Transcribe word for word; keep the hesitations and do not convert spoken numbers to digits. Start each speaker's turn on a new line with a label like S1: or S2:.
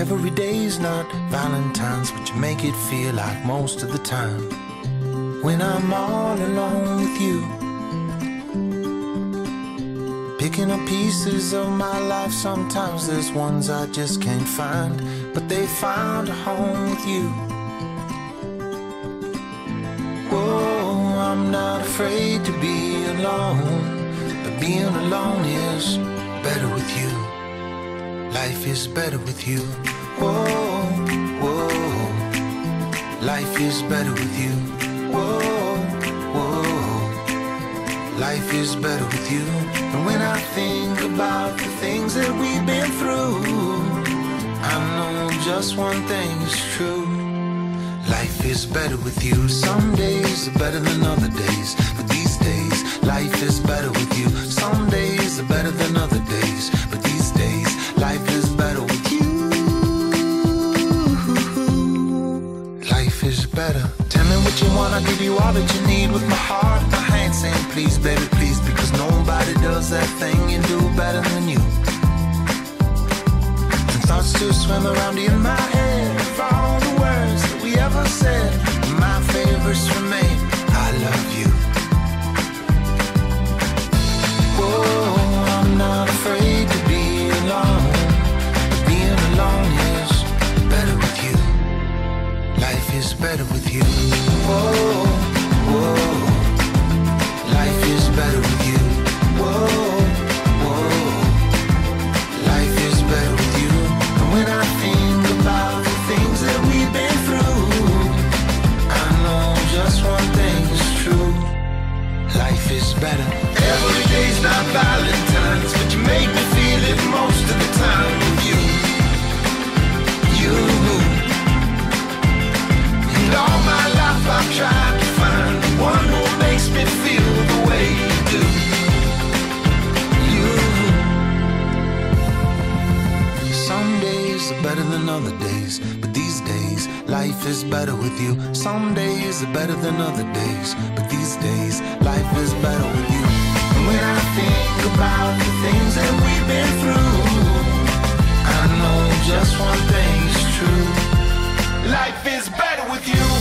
S1: Every day's not Valentine's, but you make it feel like most of the time. When I'm all alone with you, picking up pieces of my life, sometimes there's ones I just can't find, but they found a home with you. Whoa, I'm not afraid to be alone, but being alone is better with you. Life is better with you. Whoa, whoa, life is better with you. Whoa, whoa, life is better with you. And when I think about the things that we've been through, I know just one thing is true. Life is better with you. Some days are better than other days, but these days, life is better with you. Some days are better than other days, but these days, life is better with you. Life is better. Tell me what you want, I'll give you all that you need with my heart, my hand saying please, baby, please, because nobody does that thing you do better than you. And thoughts still swim around in my head of all the words that we ever said. My favorites remain, I love you. Whoa, I'm not afraid to be alone, but being alone is better with you. Life is better with you. Whoa, whoa, life is better with you. Whoa, whoa, life is better with you. And when I think about the things that we've been through, I know just one thing is true. Life is better. Every day's not Valentine's, but you make me feel it most of the time with you. You. And all my life I've tried to find one who makes me feel the way you do. You. Some days are better than other days, but these days, life is better with you. Some days are better than other days, but these days, life is better with you. And when I think about the things that we've been through, I know just one thing is true. Life is better with you.